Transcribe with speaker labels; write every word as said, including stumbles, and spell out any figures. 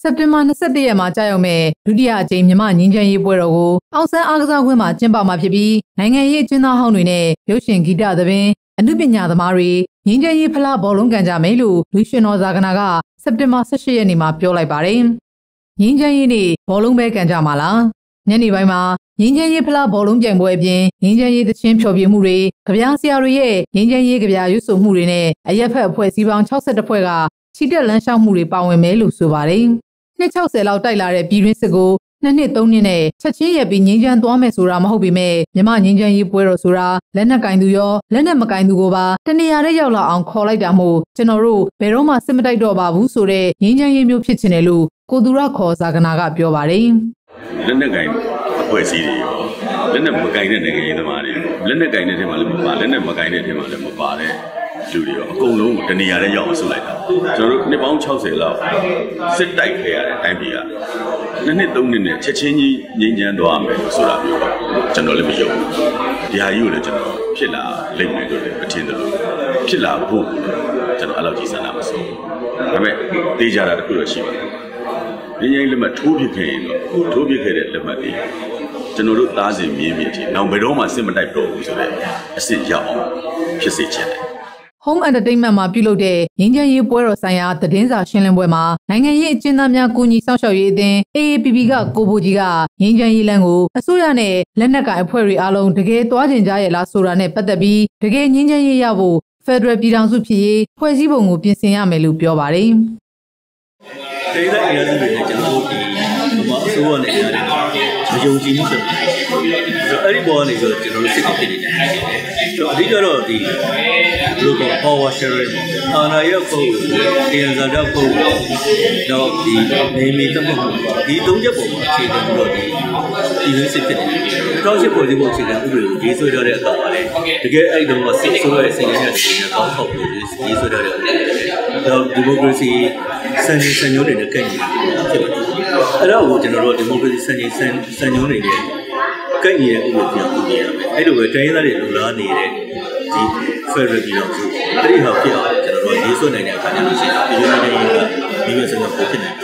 Speaker 1: September ၂၁ ရက်မှာကြာရောက်မဲ့ဒုတိယအကြိမ်မြန်မာငြိမ်းချမ်းရေးပွဲတော်ကိုအောင်ဆန်းအားကစားကွင်းမှာကျင်းပမှာဖြစ်ပြီးနိုင်ငံရေးအကျဉ်းသားဟောင်းတွေနဲ့ရုပ်ရှင်ဂီတသဘင်အနုပညာသမားတွေငြိမ်းချမ်းရေးဖလားဘောလုံးကန်ကြမယ်လို့လူရှင်တော်ဇာကနာက September ၁၈ ရက်နေ့မှာပြောလိုက်ပါတယ်။ငြိမ်းချမ်းရေးနေ့ဘောလုံးပဲကန်ကြမှာလားညနေပိုင်းမှာငြိမ်းချမ်းရေးဖလားဘောလုံးပြိုင်ပွဲအပြင်ငြိမ်းချမ်းရေးသချင်းဖျော်ဖြေမှုတွေကြပြားဆရာတွေရဲ့ငြိမ်းချမ်းရေးကြပြားရွတ်ဆိုမှုတွေနဲ့အရက်ဖက်အဖွဲ့အစည်းပေါင်း၆၁ဖွဲ့ကချီတက်လမ်းလျှောက်မှုတွေပါဝင်မယ်လို့ဆိုပါတယ်။နှစ်၆၀လောက်တိုက်လာတဲ့ပြည်တွင်းစစ်ကိုနှစ်နှစ်သုံးနှစ်နဲ့ချက်ချင်းရက်ပြီးငြိမ်းချမ်းသွားမယ်ဆိုတာမဟုတ်ပေမဲ့မြမငြိမ်းချမ်းရေးပွဲတော်ဆိုတာလက်နက်ကင်သူရောလက်နက်မကင်သူကိုပါတနေရာတဲ့ရောက်လာအောင်ခေါ်လိုက်တာမို့ကျွန်တော်တို့ဘယ်တော့မှစစ်မတိုက်တော့ပါဘူးဆိုတဲ့ငြိမ်းချမ်းရေးမျိုးဖြစ်ချင်တယ်လို့ကိုသူရခေါ်ဇာကနာကပြောပါတယ်
Speaker 2: ။လက်နက်ကင်အဖွဲ့အစည်းတွေရောလက်နက်မကင်တဲ့နိုင်ငံရေးသမားတွေလက်နက်ကင်တဲ့ထဲမှာလည်းမပါလက်နက်မကင်တဲ့ထဲမှာလည်းမပါတဲ့လူတွေရောအကုန်လုံးတနေရာတဲ့ရောက်အောင်ဆုတ်လိုက်တာကျွန်တော်တို့နှစ်ပေါင်း၆၀လောက်စစ်တိုက်ခဲ့ရတဲ့အတိုင်းပြည်ကနှစ်နှစ်သုံးနှစ်နဲ့ချက်ချင်းကြီးငြိမ်းချမ်းသွားမယ်ဆိုတာမျိုးကျွန်တော်လည်းမယုံဘူးဒီဟာကြီးကိုလည်းကျွန်တော်ဖြစ်လာလိမ့်မယ်လို့လည်းမထင်တယ်လို့ဖြစ်လာဖို့ကျွန်တော်အဲ့လောက်ကြီးစံတာမစိုးဘူးဒါပေမဲ့တေးကြတာတခုတော့ရှိပါတယ်ငြိမ်းချမ်းလက်မှတ်ထိုးပြခဲ့ရင်တော့ထိုးပြခဲ့တဲ့လက်မှတ်တွေကျွန်တော်တို့သားစဉ်မြင်းမြင့်ကြီးနောက်ဘယ်တော့မှစစ်မတိုက်တော့ဘူးဆိုတဲ့အစ်စ်ရောက်အောင်ဖြစ်စေချင်တယ်
Speaker 1: Home Entertainment မှာပြုလုပ်တဲ့ငြိမ်းချမ်းရေးပွဲတော်ဆိုင်ရာသတင်းစာရှင်းလင်းပွဲမှာနိုင်ငံရေးအကျဉ်းသားများကူညီစောင့်ရှောက်ရေးအသင်း A A P P ကကိုဘိုကြီးကငြိမ်းချမ်းရေးလမ်းကိုအစိုးရနဲ့လက်နက်ကိုင်အဖွဲ့တွေအားလုံးတကယ်သွားကျင်ကြရဲ့လားဆိုတာနဲ့ပတ်သက်ပြီးတကယ်ငြိမ်းချမ်းရေးရဖို့ Federal ပြည်ထောင်စုဖြစ်ရေးဖွဲ့စည်းပုံကိုပြင်ဆင်ရမယ်လို့ပြောပါတယ်
Speaker 3: ။ဒေသအရာစုတွေနဲ့ကျွန်တော်တို့ဒီဘာအစိုးရနဲ့ကြားတယ်မယုံကြည်မှုဖြစ်တယ်။အဲ့ဒီပေါ်ကနေဆိုကျွန်တော်တို့စစ်ဖြစ်နေတယ်။အဓိကတော့ဒီလိုက power sharing အာဏာရဖို့တရားစကားဖို့တော့ဒီနေမီတမှုဒီသုံးချက်ပေါ်မှာအခြေခံပြီးတော့ဒီဒီလိုစစ်ဖြစ်နေတယ်။တောက်ရှိပေါ်ဒီပေါ်အခြေခံဥပဒေကိုရေးဆွဲထားတဲ့အခါမှာလေတကယ်အဲ့ဒီတော့စစ်ဆိုးရဲ့စိတ်ရတဲ့နေကောင်းထောက်လို့ရေးဆွဲထားတဲ့တော့ဒီမိုကရေစီစံချိန်စံညွှန်းတွေနဲ့ကန့်ညီဖြစ်တယ်။အဲ့တော့ကျွန်တော်တို့ဒီမိုကရေစီစံချိန်စံစံညွှန်းတွေနဲ့ကန့်ညီတဲ့ဥပဒေပြန်ပြရမယ်။အဲ့လိုပဲတိုင်းရင်းသားတွေလူလားနေတဲ့ဒီ Federal ပြည်တော်စုအဲ့ဒီဟာဖြစ်အောင်ကျွန်တော်တို့ရေးဆွဲနိုင်တဲ့အခါကျလို့ရှိရင်ဒီလိုမျိုးတွေကဒီလိုစကားဖြစ်နေတယ်